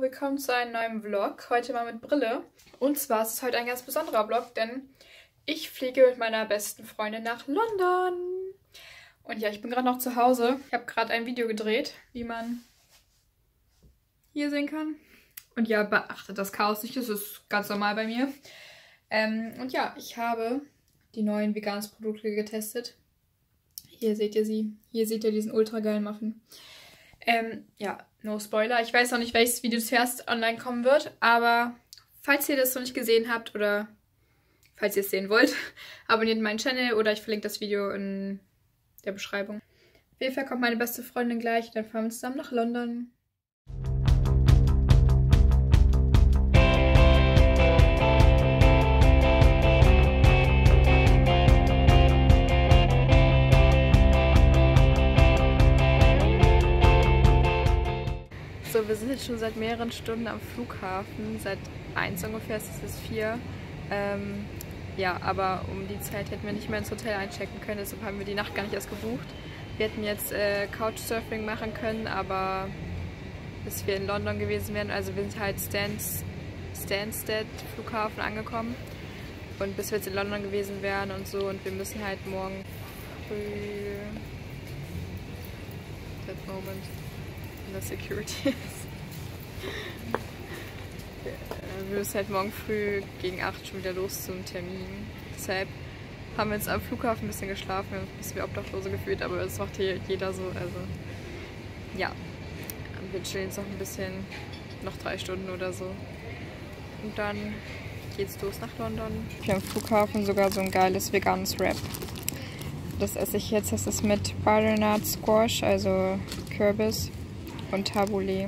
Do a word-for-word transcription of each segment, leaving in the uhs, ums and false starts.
willkommen zu einem neuen Vlog. Heute mal mit Brille. Und zwar ist es heute ein ganz besonderer Vlog, denn ich fliege mit meiner besten Freundin nach London. Und ja, ich bin gerade noch zu Hause. Ich habe gerade ein Video gedreht, wie man hier sehen kann. Und ja, beachtet das Chaos nicht, das ist ganz normal bei mir. Ähm, und ja, ich habe die neuen veganen Produkte getestet. Hier seht ihr sie. Hier seht ihr diesen ultra geilen Muffin. Ähm, ja, no Spoiler. Ich weiß noch nicht, welches Video zuerst online kommen wird, aber falls ihr das noch nicht gesehen habt oder falls ihr es sehen wollt, abonniert meinen Channel oder ich verlinke das Video in der Beschreibung. Auf jeden Fall kommt meine beste Freundin gleich, dann fahren wir zusammen nach London. So, wir sind jetzt schon seit mehreren Stunden am Flughafen, seit eins ungefähr, es ist jetzt vier. Ähm, ja, aber um die Zeit hätten wir nicht mehr ins Hotel einchecken können, deshalb haben wir die Nacht gar nicht erst gebucht. Wir hätten jetzt äh, Couchsurfing machen können, aber bis wir in London gewesen wären, also wir sind halt Stans, Stansted Flughafen angekommen und bis wir jetzt in London gewesen wären und so und wir müssen halt morgen früh... That moment. Der Security ist. Wir müssen halt morgen früh gegen acht schon wieder los zum Termin. Deshalb haben wir jetzt am Flughafen ein bisschen geschlafen, wir haben uns ein bisschen wie Obdachlose gefühlt, aber das macht hier jeder so. Also ja, wir chillen jetzt noch ein bisschen, noch drei Stunden oder so. Und dann geht's los nach London. Hier am Flughafen sogar so ein geiles veganes Wrap. Das esse ich jetzt, das ist mit Butternut Squash, also Kürbis. Und Tabbouleh.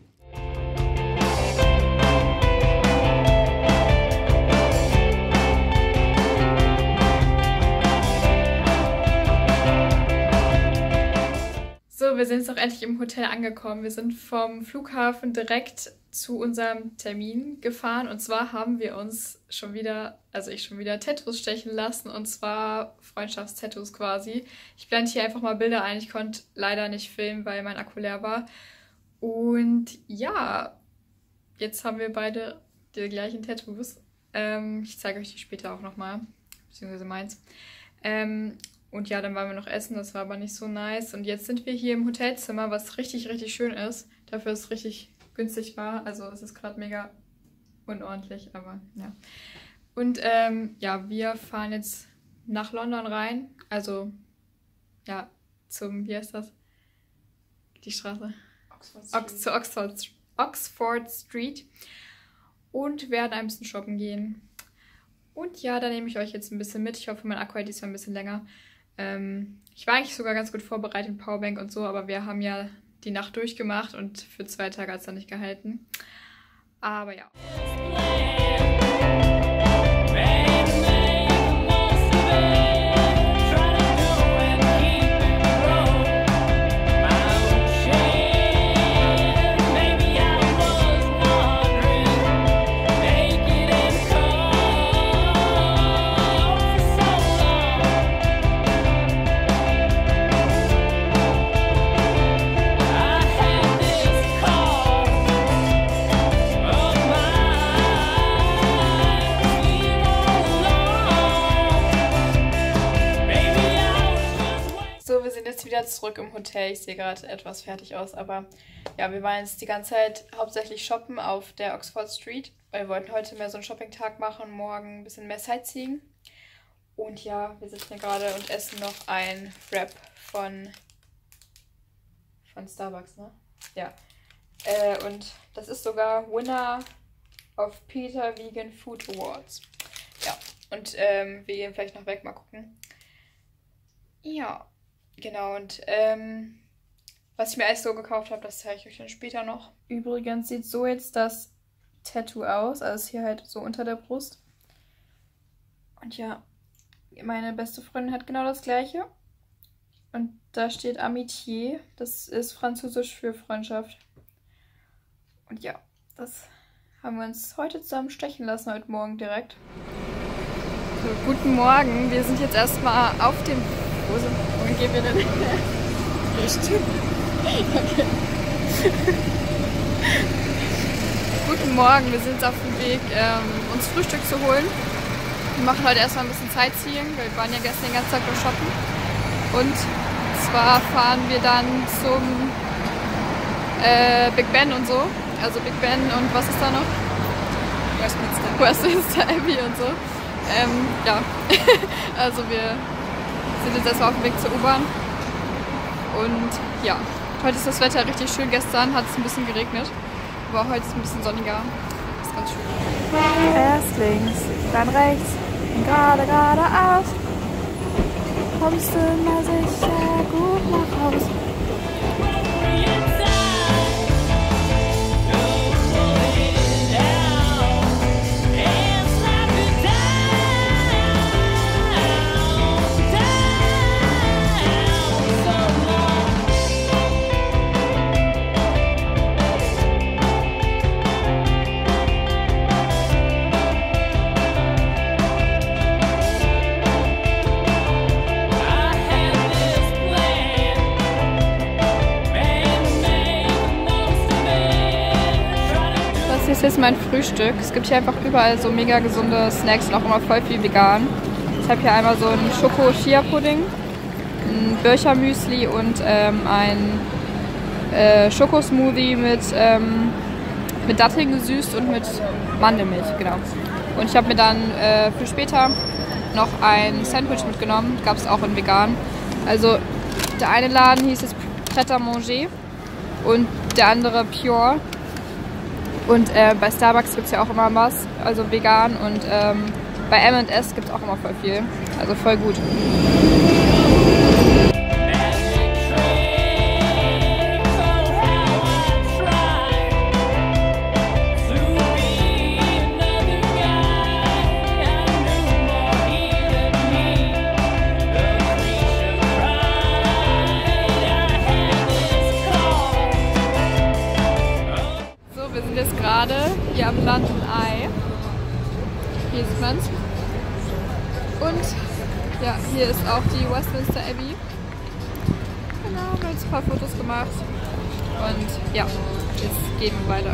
So, wir sind jetzt auch endlich im Hotel angekommen. Wir sind vom Flughafen direkt zu unserem Termin gefahren. Und zwar haben wir uns schon wieder, also ich schon wieder Tattoos stechen lassen. Und zwar Freundschaftstattoos quasi. Ich blende hier einfach mal Bilder ein. Ich konnte leider nicht filmen, weil mein Akku leer war. Und ja, jetzt haben wir beide die gleichen Tattoos. Ähm, ich zeige euch die später auch nochmal, beziehungsweise meins. Ähm, und ja, dann waren wir noch essen, das war aber nicht so nice. Und jetzt sind wir hier im Hotelzimmer, was richtig, richtig schön ist. Dafür, dass es richtig günstig war. Also es ist gerade mega unordentlich, aber ja. Und ähm, ja, wir fahren jetzt nach London rein. Also, ja, zum, wie heißt das? Die Straße. Ox zu Oxford, Oxford Street und werden ein bisschen shoppen gehen. Und ja, da nehme ich euch jetzt ein bisschen mit. Ich hoffe, mein Akku hält diesmal ein bisschen länger. Ähm, ich war eigentlich sogar ganz gut vorbereitet mit Powerbank und so, aber wir haben ja die Nacht durchgemacht und für zwei Tage hat es dann nicht gehalten. Aber ja. Wieder zurück im Hotel. Ich sehe gerade etwas fertig aus, aber ja, wir waren jetzt die ganze Zeit hauptsächlich shoppen auf der Oxford Street, weil wir wollten heute mehr so einen Shopping-Tag machen, morgen ein bisschen mehr Sightseeing. Und ja, wir sitzen hier gerade und essen noch ein Wrap von von Starbucks, ne? Ja. Äh, und das ist sogar Winner of Peter Vegan Food Awards. Ja, und ähm, wir gehen vielleicht noch weg, mal gucken. Ja. Genau, und ähm, was ich mir alles so gekauft habe, das zeige ich euch dann später noch. Übrigens sieht so jetzt das Tattoo aus, also ist hier halt so unter der Brust. Und ja, meine beste Freundin hat genau das gleiche. Und da steht Amitié, das ist französisch für Freundschaft. Und ja, das haben wir uns heute zusammen stechen lassen, heute Morgen direkt. So, guten Morgen, wir sind jetzt erstmal auf dem... Wo sind, wohin gehen wir denn? Hier stimmt. Okay. Guten Morgen, wir sind jetzt auf dem Weg, ähm, uns Frühstück zu holen. Wir machen heute erstmal ein bisschen Sightseeing, weil wir waren ja gestern den ganzen Tag nur shoppen. Und zwar fahren wir dann zum äh, Big Ben und so. Also Big Ben und was ist da noch? Westminster. Westminster Abbey und so. Ähm, ja, also wir sind jetzt erstmal auf dem Weg zur U-Bahn. Und ja, heute ist das Wetter richtig schön. Gestern hat es ein bisschen geregnet. Aber heute ist es ein bisschen sonniger. Das ist ganz schön. Erst links, dann rechts und gerade geradeaus. Kommst du mal sicher gut nach Haus. Das ist mein Frühstück. Es gibt hier einfach überall so mega gesunde Snacks und auch immer voll viel vegan. Ich habe hier einmal so einen Schoko-Chia-Pudding, ein Bircher-Müsli und ähm, ein äh, Schokosmoothie mit, ähm, mit Datteln gesüßt und mit Mandelmilch, genau. Und ich habe mir dann äh, für später noch ein Sandwich mitgenommen, gab es auch in vegan. Also der eine Laden hieß es Pret à Manger und der andere Pure. Und äh, bei Starbucks gibt es ja auch immer was, also vegan. Und ähm, bei M and S gibt es auch immer voll viel. Also voll gut. Wir sind jetzt gerade hier am London Eye. Hier sieht man's. Und ja, hier ist auch die Westminster Abbey. Genau, wir haben jetzt ein paar Fotos gemacht. Und ja, jetzt gehen wir weiter.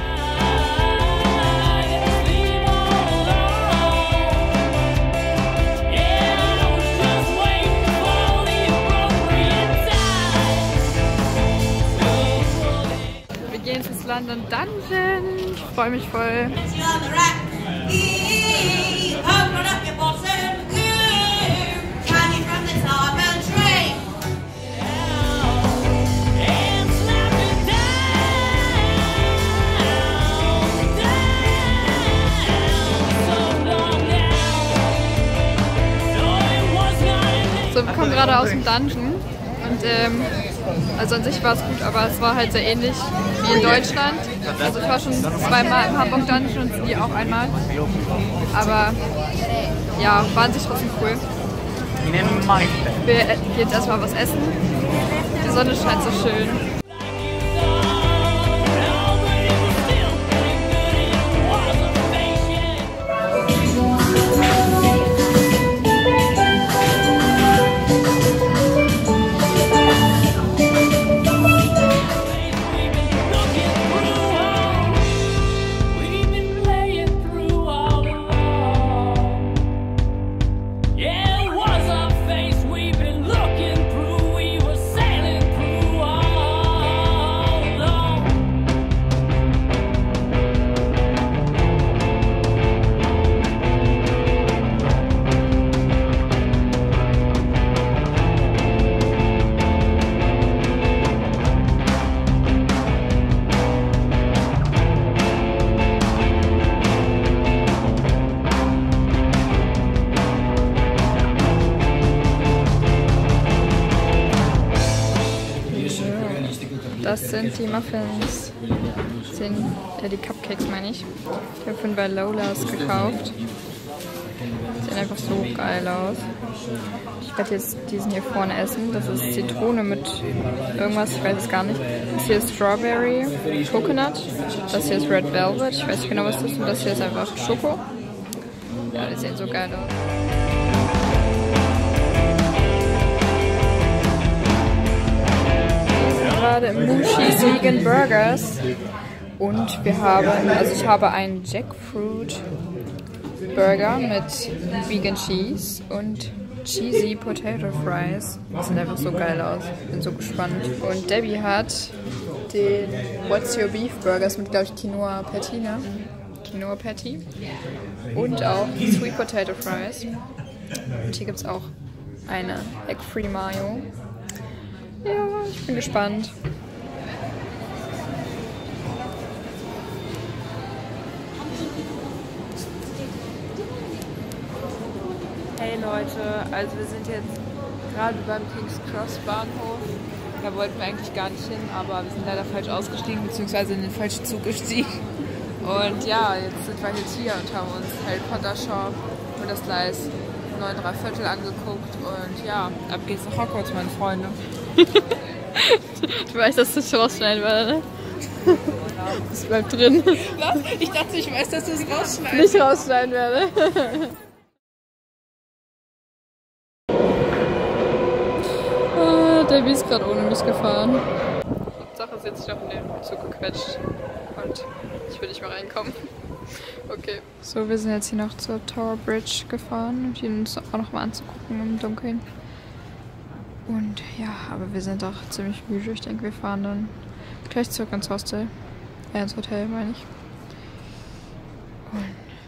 Wir gehen ins London Dungeon. Ich freue mich voll. So, wir kommen gerade aus dem Dungeon. Und ähm, also an sich war es gut, aber es war halt sehr ähnlich wie in Deutschland. Also ich war schon zweimal im Hamburg Dungeon und die auch einmal. Aber ja, war an sich trotzdem cool. Wir gehen jetzt erstmal was essen. Die Sonne scheint so schön. Das sind die Muffins. Das sind äh, die Cupcakes, meine ich. Ich habe von bei Lola's gekauft. Sehen einfach so geil aus. Ich werde jetzt diesen hier vorne essen. Das ist Zitrone mit irgendwas, ich weiß es gar nicht. Das hier ist Strawberry Coconut. Das hier ist Red Velvet. Ich weiß nicht genau, was das ist. Und das hier ist einfach Schoko. Ja, die sehen so geil aus. Gerade im Mushi's Vegan Burgers Und wir haben, also ich habe einen Jackfruit Burger mit Vegan Cheese und Cheesy Potato Fries. Das sieht einfach so geil aus. Bin so gespannt. Und Debbie hat den What's Your Beef Burgers mit, glaube ich, Quinoa Patty, ne? Quinoa Patty. Und auch Sweet Potato Fries. Und hier gibt es auch eine Egg-Free Mayo. Ja, ich bin gespannt. Hey Leute, also wir sind jetzt gerade beim King's Cross Bahnhof. Da wollten wir eigentlich gar nicht hin, aber wir sind leider falsch ausgestiegen, beziehungsweise in den falschen Zug gestiegen. Und ja, jetzt sind wir jetzt hier und haben uns Harry Potter Shop und das Gleis neun drei Viertel angeguckt. Und ja, ab geht's nach Hogwarts, meine Freunde. Du weißt, dass du es rausschneiden werde, ne? Das bleibt drin. Was? Ich dachte, ich weiß, dass du es rausschneiden Nicht rausschneiden werde. Debbie ist gerade ohne mich gefahren. Die Sache ist jetzt noch in den Zug gequetscht und ich will nicht mehr reinkommen. Okay. So, wir sind jetzt hier noch zur Tower Bridge gefahren, um die uns auch noch mal anzugucken im Dunkeln. Und ja, aber wir sind auch ziemlich müde. Ich denke, wir fahren dann gleich zurück ins Hostel. Äh, ins Hotel, meine ich. Und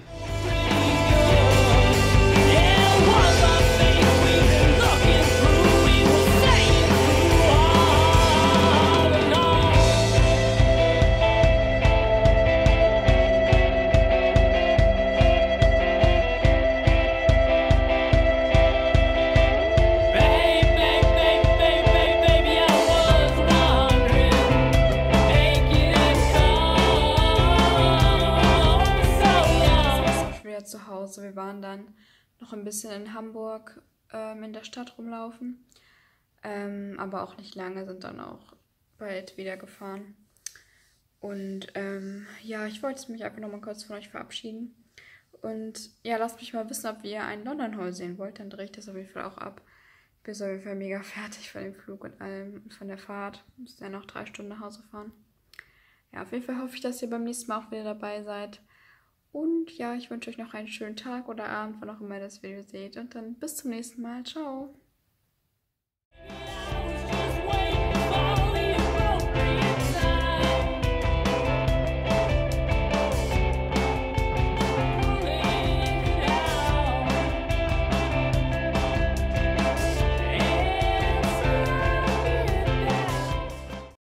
zu Hause. Wir waren dann noch ein bisschen in Hamburg ähm, in der Stadt rumlaufen, ähm, aber auch nicht lange, sind dann auch bald wieder gefahren. Und ähm, ja, ich wollte mich einfach noch mal kurz von euch verabschieden. Und ja, lasst mich mal wissen, ob ihr einen London Haul sehen wollt, dann drehe ich das auf jeden Fall auch ab. Ich bin auf jeden Fall mega fertig von dem Flug und allem und von der Fahrt. Ich muss ja noch drei Stunden nach Hause fahren. Ja, auf jeden Fall hoffe ich, dass ihr beim nächsten Mal auch wieder dabei seid. Und ja, ich wünsche euch noch einen schönen Tag oder Abend, wann auch immer ihr das Video seht. Und dann bis zum nächsten Mal. Ciao!